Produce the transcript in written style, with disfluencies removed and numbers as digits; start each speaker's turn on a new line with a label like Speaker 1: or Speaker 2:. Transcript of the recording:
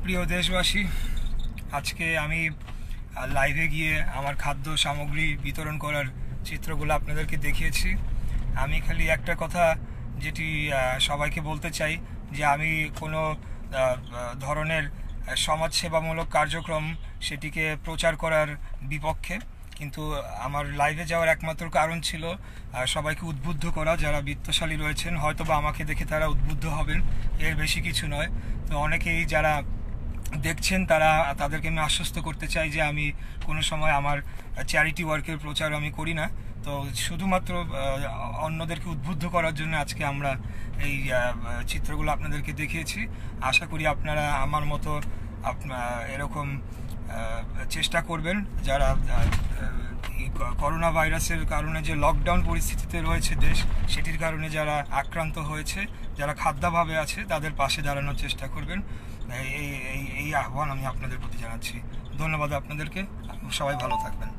Speaker 1: প্রিয় দেশবাসী, আজকে আমি লাইভে গিয়ে আমার খাদ্য সামগ্রী বিতরণ করার চিত্রগুলো আপনাদেরকে দেখিয়েছি। আমি খালি একটা কথা যেটি সবাইকে বলতে চাই যে আমি কোনো ধরনের সমাজসেবামূলক কার্যক্রম সেটিকে প্রচার করার বিপক্ষে, কিন্তু আমার লাইভে যাওয়ার একমাত্র কারণ ছিল সবাইকে উদ্বুদ্ধ করা। যারা বিত্তশালী রয়েছেন হয়তো বা আমাকে দেখে তারা উদ্বুদ্ধ হবেন, এর বেশি কিছু নয়। তো অনেকেই যারা দেখছেন তাদেরকে আমি আশ্বস্ত করতে চাই যে আমি কোনো সময় আমার চ্যারিটি ওয়ার্কের প্রচার আমি করি না। তো শুধুমাত্র অন্যদেরকে উদ্বুদ্ধ করার জন্য আজকে আমরা এই চিত্রগুলো আপনাদেরকে দেখিয়েছি। আশা করি আপনারা আমার মতো এরকম চেষ্টা করবেন। যারা করোনা ভাইরাসের কারণে যে লকডাউন পরিস্থিতিতে রয়েছে দেশ, সেটির কারণে যারা আক্রান্ত হয়েছে, যারা খাদ্যাভাবে আছে, তাদের পাশে দাঁড়ানোর চেষ্টা করবেন। এই আহ্বান আমি আপনাদের প্রতি জানাচ্ছি। ধন্যবাদ আপনাদেরকে। সবাই ভালো থাকবেন।